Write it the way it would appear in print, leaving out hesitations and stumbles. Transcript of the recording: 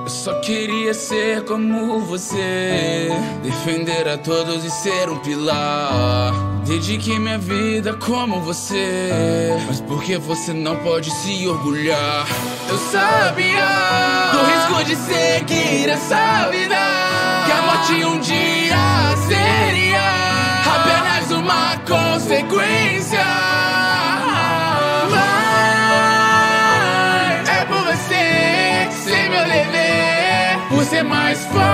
Eu só queria ser como você, defender a todos e ser um pilar. Dediquei minha vida como você, mas por que você não pode se orgulhar? Eu sabia do risco de seguir essa vida, que a morte um dia seria apenas uma consequência. Mas é por você, sem meu dever, por ser mais forte.